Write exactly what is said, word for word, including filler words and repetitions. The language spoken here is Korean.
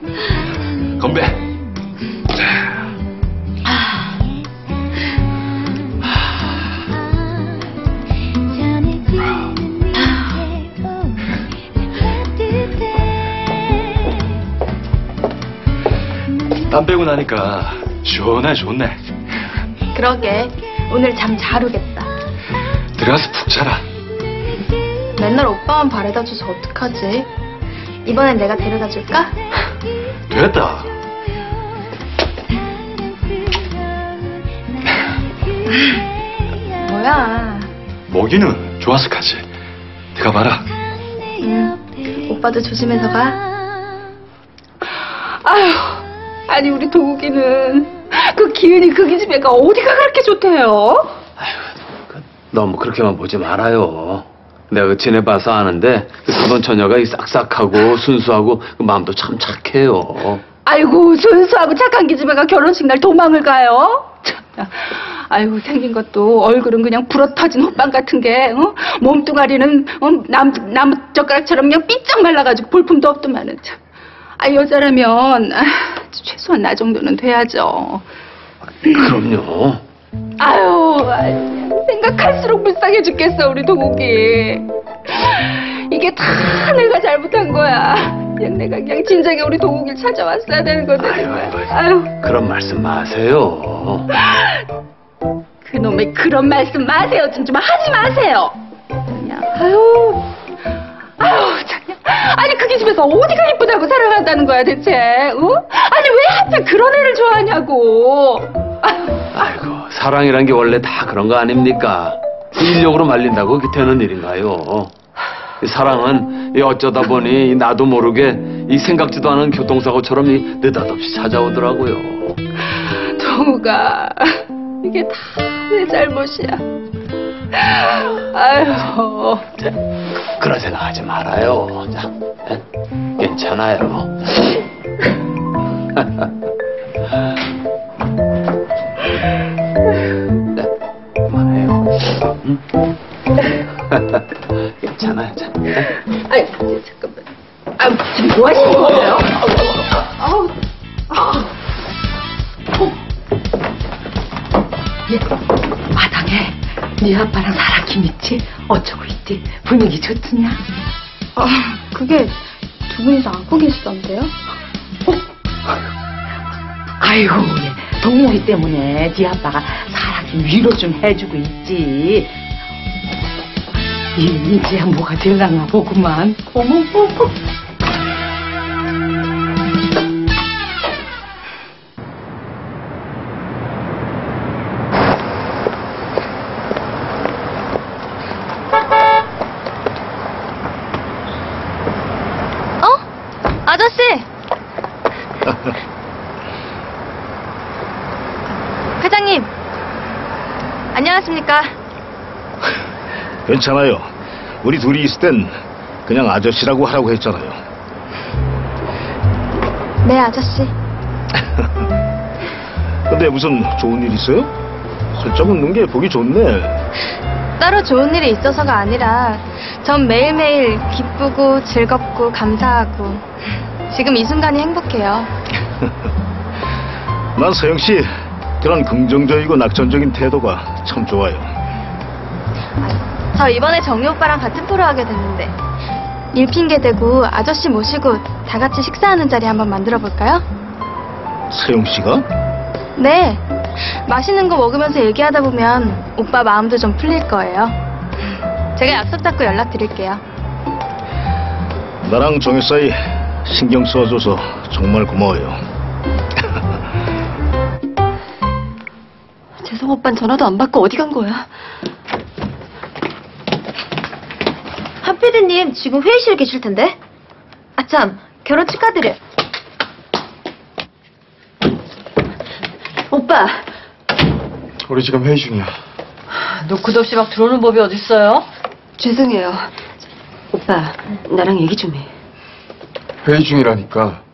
건배. 땀 빼고 나니까 시원해 좋네. 그러게 오늘 잠 잘 오겠다. 들어가서 푹 자라. 맨날 오빠만 바래다 줘서 어떡하지? 이번엔 내가 데려다 줄까? 됐다. 뭐야? 모기는 좋아서 가지. 들어가 봐라. 응. 오빠도 조심해서 가. 아휴, 아니 우리 도국이는 그 기은이 그 기집애가 어디가 그렇게 좋대요? 아휴, 너무 그렇게만 보지 말아요. 내가 지내봐서 아는데 그런 처녀가 이 싹싹하고 순수하고 그 마음도 참 착해요. 아이고 순수하고 착한 기집애가 결혼식 날 도망을 가요? 참나. 아이고 생긴 것도 얼굴은 그냥 불어터진 호빵 같은 게 어? 몸뚱아리는 어? 나무, 나무젓가락처럼 그냥 삐쩍 말라가지고 볼품도 없더만은 참. 아 여자라면 아, 최소한 나 정도는 돼야죠. 그럼요. 아유, 아유 생각할수록 불쌍해 죽겠어 우리 동욱이. 이게 다 내가 잘못한 거야. 그냥 내가 그냥 진작에 우리 동욱이를 찾아왔어야 되는 건데. 아유, 아유, 아유. 그런 말씀 마세요. 그놈의 그런 말씀 마세요. 좀, 좀 하지 마세요. 그냥 아유, 아유 참. 아니 그 기집애가 어디가 이쁘다고 사랑한다는 거야 대체? 어? 아니 왜 하필 그런 애를 좋아하냐고. 아이고 사랑이란 게 원래 다 그런 거 아닙니까? 인력으로 말린다고 그게 되는 일인가요? 이 사랑은 이 어쩌다 보니 나도 모르게 이 생각지도 않은 교통사고처럼 이 느닷없이 찾아오더라고요. 동우가 이게 다 내 잘못이야. 아유. 자, 그런 생각 하지 말아요. 자, 에? 괜찮아요. 네, 그만해요. 응? 괜찮아요. 자, 에? 아이 잠깐만. 아 지금 뭐 하시는 거예요? 아우. 아우. 예, 마당에 네 아빠랑 사람 김 있지? 어쩌고 있지? 분위기 좋으냐? 아 그게 두 분이서 안고 계시던데요? 아이고, 예, 동욱이 때문에 네 아빠가 사람 김 위로 좀 해주고 있지. 이제야 뭐가 될랑가 보구만. 어머, 어머. 아저씨! 회장님! 안녕하십니까? 괜찮아요. 우리 둘이 있을 땐 그냥 아저씨라고 하라고 했잖아요. 네, 아저씨. 근데 무슨 좋은 일 있어요? 활짝 웃는 게 보기 좋네. 따로 좋은 일이 있어서가 아니라 전 매일매일 기쁘고 즐겁고 감사하고 지금 이 순간이 행복해요. 난 서영씨 그런 긍정적이고 낙천적인 태도가 참 좋아요. 저 이번에 정유 오빠랑 같은 프로 하게 됐는데 일 핑계 대고 아저씨 모시고 다 같이 식사하는 자리 한번 만들어 볼까요? 서영씨가? 네. 맛있는 거 먹으면서 얘기하다 보면 오빠 마음도 좀 풀릴 거예요. 제가 약속 잡고 연락드릴게요. 나랑 정혜 사이 신경 써줘서 정말 고마워요. 재성 오빠는 전화도 안 받고 어디 간 거야? 한 피디님 지금 회의실에 계실 텐데. 아참 결혼 축하드려. 오빠, 우리 지금 회의 중이야. 노크도 없이 막 들어오는 법이 어딨어요? 죄송해요. 오빠, 나랑 얘기 좀 해. 회의 중이라니까.